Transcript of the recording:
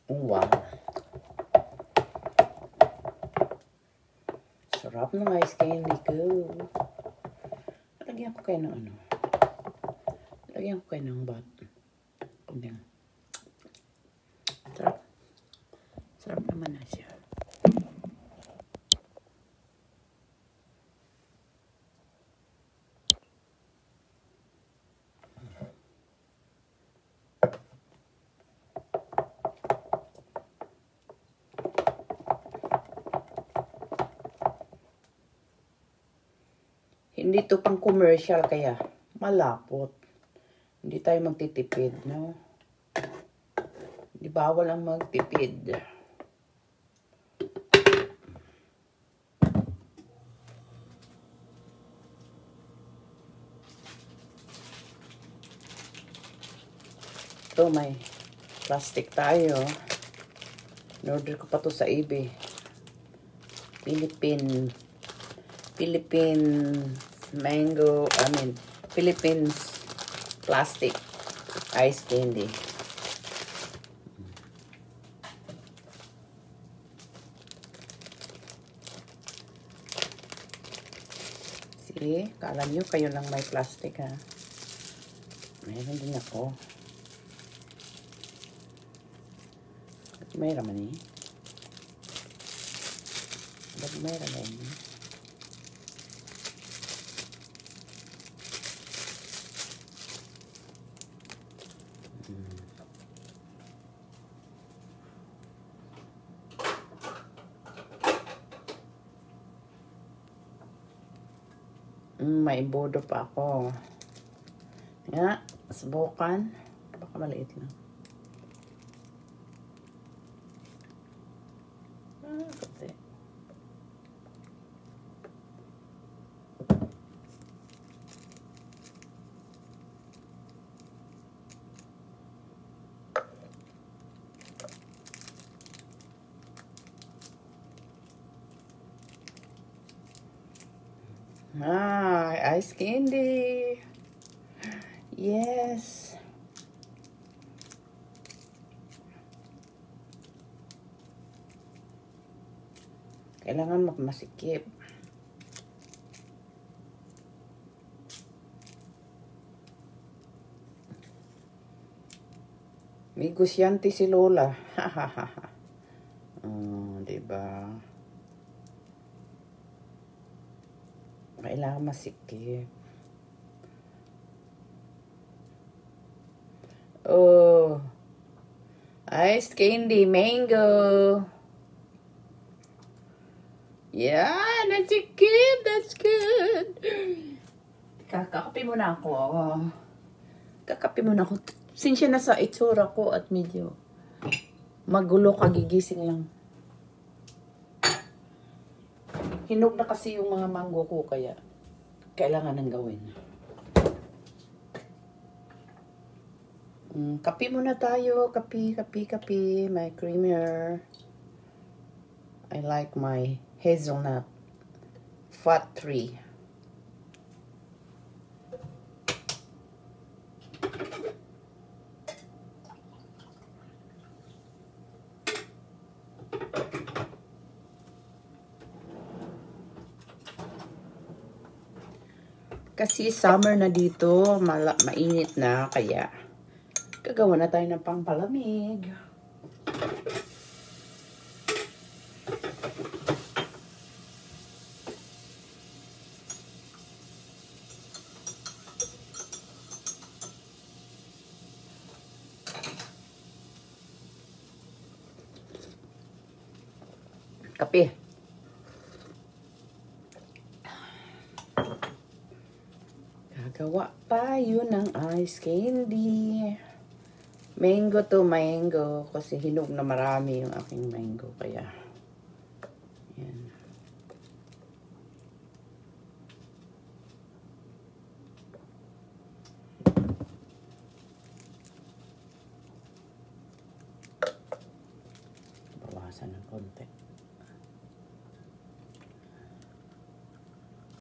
Wow. Sarap ng ice candy ko. Lagyan ko kayo ng ano. Lagyan ko kayo ng bat. Yan. Sarap. Sarap naman na siya. Hindi to pang commercial kaya malapot. Hindi tayo magtitipid, no? Hindi bawal ang magtipid. Ito, may plastic tayo. In-order ko pa to sa eBay. Philippines plastic ice candy. See, kala nyo kayo lang may plastic ha. Mayroon din ako. At may raman eh. Ba't may raman eh? May bodo pa ako. Nga, subukan. Baka maliit lang. Kasi. Ice candy. Yes. Kailangan masikip. May gusyante si Lola. Diba? Kailangan masikip. Oh. Ice candy mango. Yeah, nasikip. That's good. Kakape muna ako. Kakape muna ako. Sinsya na sa itsura ko at medyo magulo, kagigising lang. Hinog na kasi yung mga mango ko kaya kailangan nang gawin. Kape muna tayo. Kape. My creamer. I like my hazelnut. Fat 3. Kasi summer na dito, mainit na, kaya gagawa na tayo ng pangpalamig. Kape. Gagawa tayo ng ice candy. Mango to mango. Kasi hinog na marami yung aking mango. Kaya, yan.